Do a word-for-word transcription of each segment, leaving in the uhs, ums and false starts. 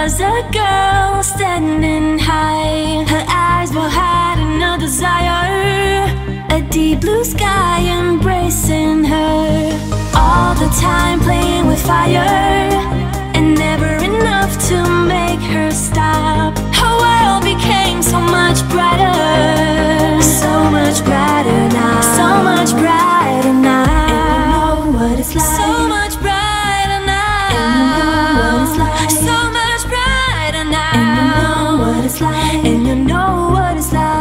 was a girl standing high. Her eyes were hiding a desire, a deep blue sky embracing her. All the time playing with fire, and never enough to make her stop. Her world became so much brighter, so much brighter now, so much brighter now. And you know what it's like, so much brighter now. And you know what it's like, so much brighter now. And you know what it's like, and you know what it's like.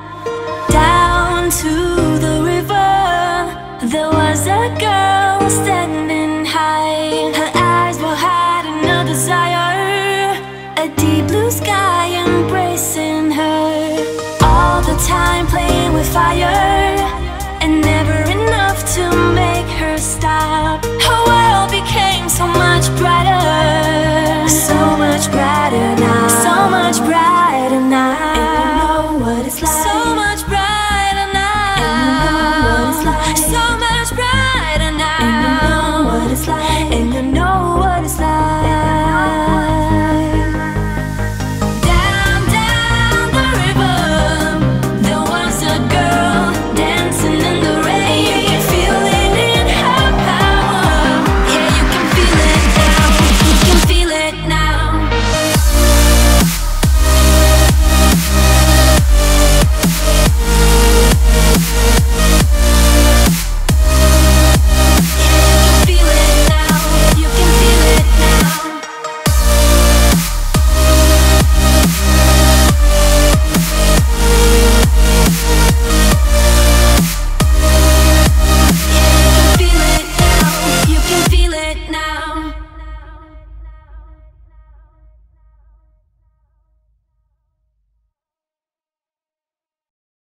To the river, there was a girl standing